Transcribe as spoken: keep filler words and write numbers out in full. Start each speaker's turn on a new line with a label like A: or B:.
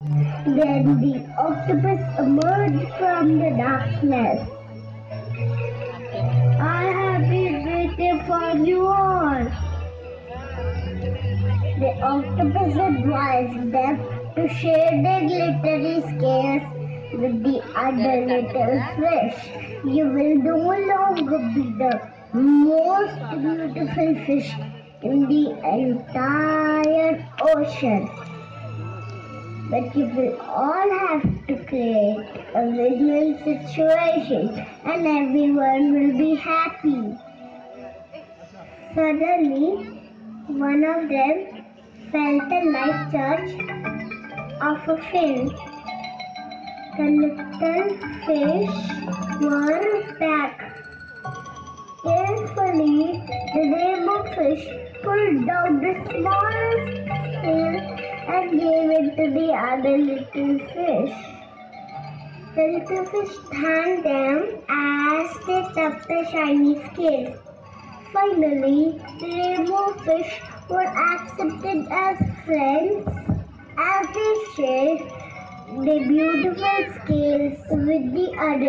A: Then the octopus emerged from the darkness. I have been waiting for you all. The octopus advised them to share their glittery scales with the other little fish. You will no longer be the most beautiful fish in the entire ocean. But you will all have to create a win-win situation and everyone will be happy. Suddenly, one of them felt a light touch of a fin. The little fish were back. Carefully, the rainbow fish pulled down the smallest scale and gave it to the other little fish. The little fish thanked them as they tapped the shiny scales. Finally, the rainbow fish were accepted as friends as they shared the beautiful scales with the others.